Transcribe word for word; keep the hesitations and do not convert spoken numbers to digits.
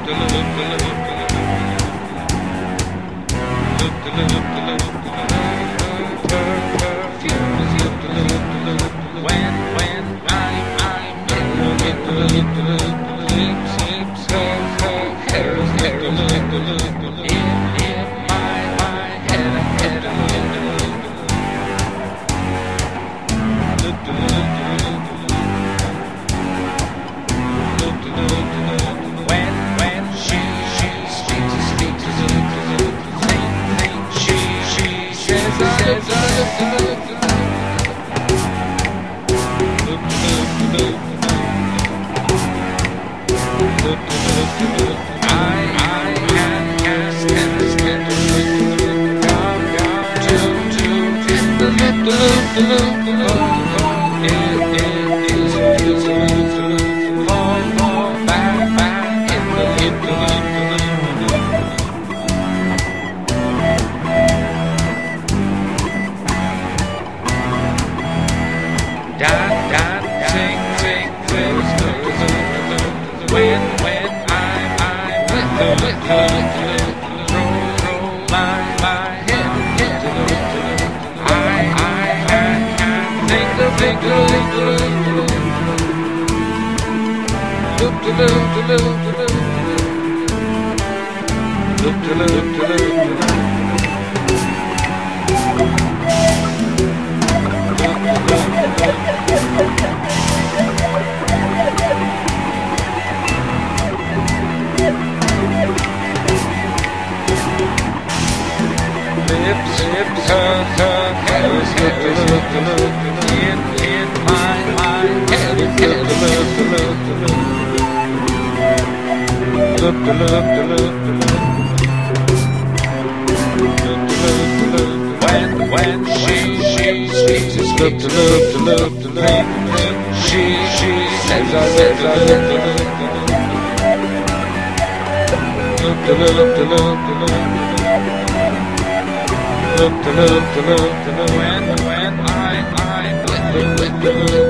When, when I'm, I'm in the sleep, sleep, sleep, in, in my, my head, head, when, when she, she speaks, speaks, think, think, she, she says, says, I, I can cast, cast, cast, come, come, to, to, the loop, the loop, the loop, the loop, it, it is, is, is, fall, fall, back, back, in the loop, the loop, the loop, Dan, dan, sing, sing, sing, when, when I'm, I'm with the, with the, throw, throw, my, my head, head, I, I can, can think of, think of, think of, loop, the loop, the loop, the loop, loop, the loop, the loop, lips, lips, her, her, hairs, hairs, look, the look, in, in my, my head, head, look, the look, the look, the look, look, the look, the look, the look, look, the look, the look, when, when she, she speaks, it's look, the look, the look, the look, she, she says, I says, I look, the look, look, the look, the look, the look, look, the look, the look, the look, when, when I, I, with the, with the,